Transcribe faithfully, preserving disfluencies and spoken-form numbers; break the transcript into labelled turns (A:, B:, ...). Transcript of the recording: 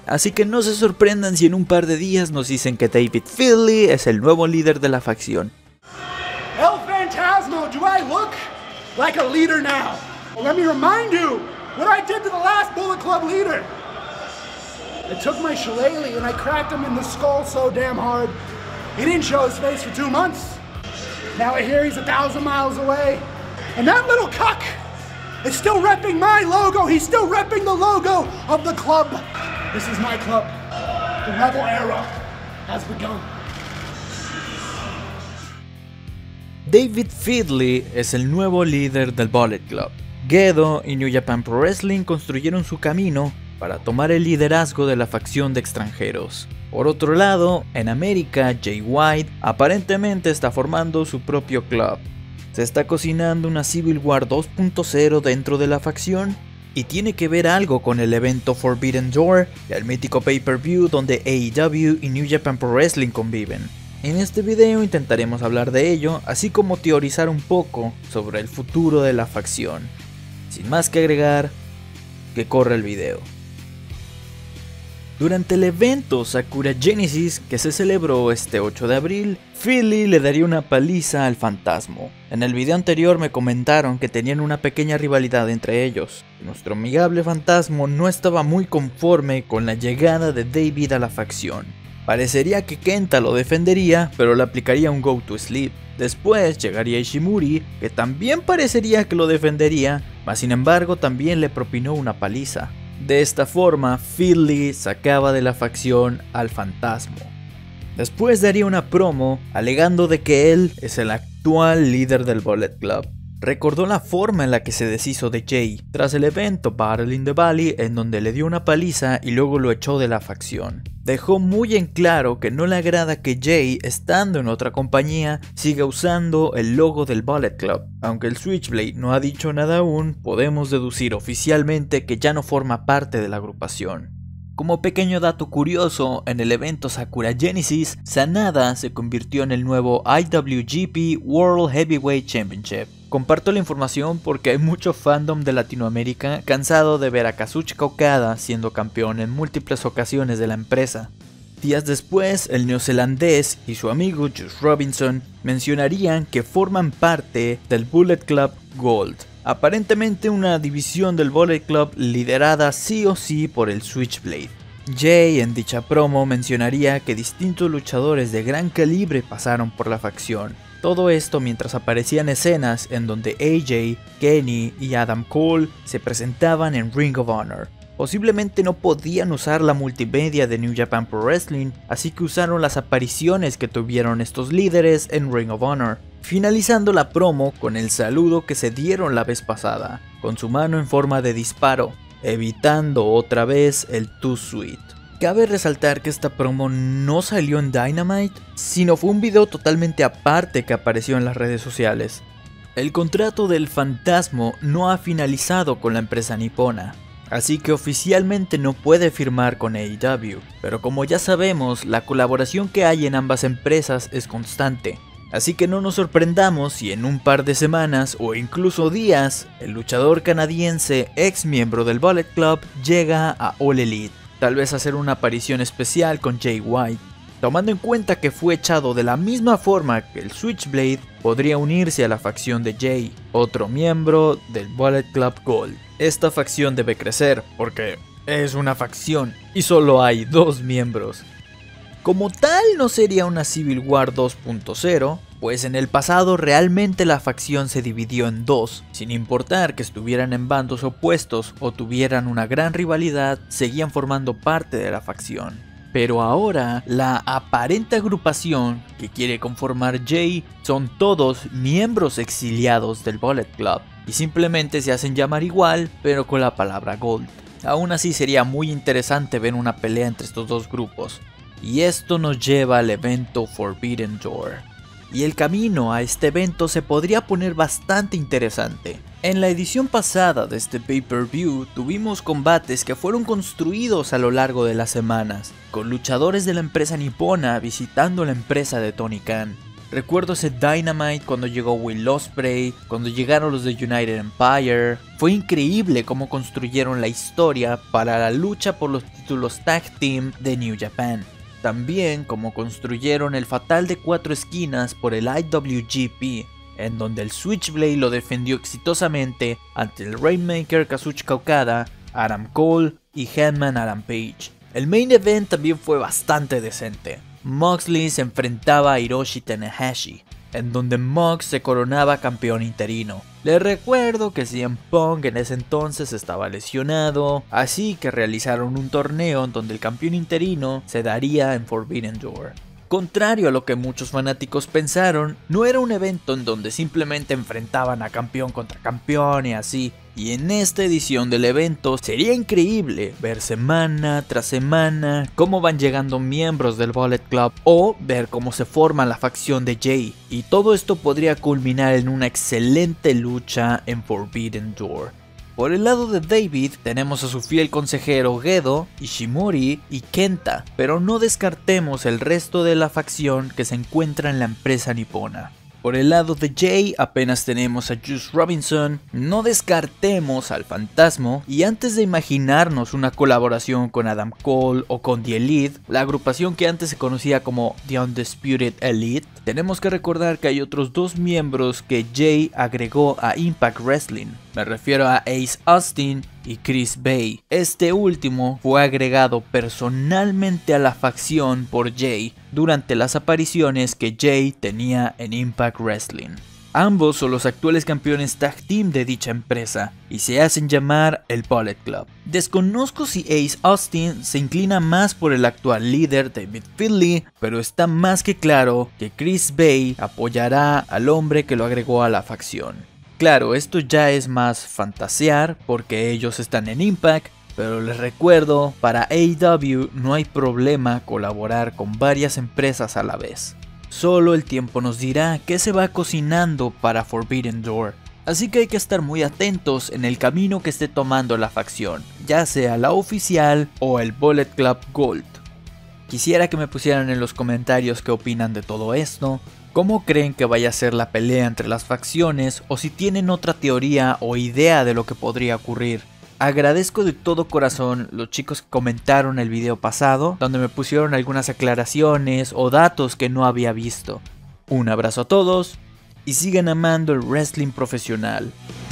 A: Así que no se sorprendan si en un par de días nos dicen que David Finlay es el nuevo líder de la facción.
B: El Phantasmo, do I look like a leader now? Well, let me remind you what I did to the last Bullet Club leader. I took my shillelagh and I cracked him in the skull so damn hard, he didn't show his face for two months. Now I hear he's a thousand miles away. And that little cuck is still repping my logo. He's still repping the logo of the club. This is my club. The rebel era has begun.
A: David Finlay es el nuevo líder del Bullet Club. Gedo y New Japan Pro Wrestling construyeron su camino para tomar el liderazgo de la facción de extranjeros. Por otro lado, en América, Jay White aparentemente está formando su propio club. Se está cocinando una Civil War dos punto cero dentro de la facción y tiene que ver algo con el evento Forbidden Door y el mítico pay-per-view donde A E W y New Japan Pro Wrestling conviven. En este video intentaremos hablar de ello, así como teorizar un poco sobre el futuro de la facción. Sin más que agregar, que corra el video. Durante el evento Sakura Genesis que se celebró este ocho de abril, Finlay le daría una paliza al Phantasmo. En el video anterior me comentaron que tenían una pequeña rivalidad entre ellos. Nuestro amigable Phantasmo no estaba muy conforme con la llegada de David a la facción. Parecería que Kenta lo defendería, pero le aplicaría un go to sleep. Después llegaría Ishimori, que también parecería que lo defendería, mas sin embargo también le propinó una paliza. De esta forma, Finlay sacaba de la facción al Phantasmo. Después daría una promo alegando de que él es el actual líder del Bullet Club. Recordó la forma en la que se deshizo de Jay tras el evento Battle in the Valley, en donde le dio una paliza y luego lo echó de la facción. Dejó muy en claro que no le agrada que Jay, estando en otra compañía, siga usando el logo del Bullet Club. Aunque el Switchblade no ha dicho nada aún, podemos deducir oficialmente que ya no forma parte de la agrupación. Como pequeño dato curioso, en el evento Sakura Genesis, Sanada se convirtió en el nuevo I W G P World Heavyweight Championship. Comparto la información porque hay mucho fandom de Latinoamérica cansado de ver a Kazuchika Okada siendo campeón en múltiples ocasiones de la empresa. Días después, el neozelandés y su amigo Juice Robinson mencionarían que forman parte del Bullet Club Gold, aparentemente una división del Bullet Club liderada sí o sí por el Switchblade. Jay en dicha promo mencionaría que distintos luchadores de gran calibre pasaron por la facción. Todo esto mientras aparecían escenas en donde A J, Kenny y Adam Cole se presentaban en Ring of Honor. Posiblemente no podían usar la multimedia de New Japan Pro Wrestling, así que usaron las apariciones que tuvieron estos líderes en Ring of Honor, finalizando la promo con el saludo que se dieron la vez pasada, con su mano en forma de disparo, evitando otra vez el Too Sweet. Cabe resaltar que esta promo no salió en Dynamite, sino fue un video totalmente aparte que apareció en las redes sociales. El contrato del Phantasmo no ha finalizado con la empresa nipona, así que oficialmente no puede firmar con A E W, pero como ya sabemos, la colaboración que hay en ambas empresas es constante. Así que no nos sorprendamos si en un par de semanas o incluso días, el luchador canadiense ex miembro del Bullet Club llega a All Elite. Tal vez hacer una aparición especial con Jay White. Tomando en cuenta que fue echado de la misma forma que el Switchblade, podría unirse a la facción de Jay, otro miembro del Bullet Club Gold. Esta facción debe crecer porque es una facción y solo hay dos miembros. Como tal no sería una Civil War dos punto cero, pues en el pasado realmente la facción se dividió en dos, sin importar que estuvieran en bandos opuestos o tuvieran una gran rivalidad, seguían formando parte de la facción. Pero ahora, la aparente agrupación que quiere conformar Jay son todos miembros exiliados del Bullet Club, y simplemente se hacen llamar igual, pero con la palabra Gold. Aún así sería muy interesante ver una pelea entre estos dos grupos. Y esto nos lleva al evento Forbidden Door. Y el camino a este evento se podría poner bastante interesante. En la edición pasada de este pay-per-view tuvimos combates que fueron construidos a lo largo de las semanas, con luchadores de la empresa nipona visitando la empresa de Tony Khan. Recuerdo ese Dynamite cuando llegó Will Ospreay, cuando llegaron los de United Empire. Fue increíble cómo construyeron la historia para la lucha por los títulos Tag Team de New Japan. También cómo construyeron el fatal de cuatro esquinas por el I W G P, en donde el Switchblade lo defendió exitosamente ante el Rainmaker Kazuchika Okada, Adam Cole y Hangman Adam Page. El main event también fue bastante decente. Moxley se enfrentaba a Hiroshi Tanahashi, en donde Mox se coronaba campeón interino. Les recuerdo que C M Punk en ese entonces estaba lesionado, así que realizaron un torneo en donde el campeón interino se daría en Forbidden Door. Contrario a lo que muchos fanáticos pensaron, no era un evento en donde simplemente enfrentaban a campeón contra campeón y así. Y en esta edición del evento sería increíble ver semana tras semana cómo van llegando miembros del Bullet Club o ver cómo se forma la facción de Jay. Y todo esto podría culminar en una excelente lucha en Forbidden Door. Por el lado de David tenemos a su fiel consejero Gedo, Ishimori y Kenta, pero no descartemos el resto de la facción que se encuentra en la empresa nipona. Por el lado de Jay apenas tenemos a Juice Robinson, no descartemos al Fantasma, y antes de imaginarnos una colaboración con Adam Cole o con The Elite, la agrupación que antes se conocía como The Undisputed Elite, tenemos que recordar que hay otros dos miembros que Jay agregó a Impact Wrestling. Me refiero a Ace Austin y Chris Bay. Este último fue agregado personalmente a la facción por Jay durante las apariciones que Jay tenía en Impact Wrestling. Ambos son los actuales campeones tag team de dicha empresa y se hacen llamar el Bullet Club. Desconozco si Ace Austin se inclina más por el actual líder David Finlay, pero está más que claro que Chris Bay apoyará al hombre que lo agregó a la facción. Claro, esto ya es más fantasear porque ellos están en Impact, pero les recuerdo, para A E W no hay problema colaborar con varias empresas a la vez. Solo el tiempo nos dirá qué se va cocinando para Forbidden Door, así que hay que estar muy atentos en el camino que esté tomando la facción, ya sea la oficial o el Bullet Club Gold. Quisiera que me pusieran en los comentarios qué opinan de todo esto, cómo creen que vaya a ser la pelea entre las facciones o si tienen otra teoría o idea de lo que podría ocurrir. Agradezco de todo corazón los chicos que comentaron el video pasado, donde me pusieron algunas aclaraciones o datos que no había visto. Un abrazo a todos y sigan amando el wrestling profesional.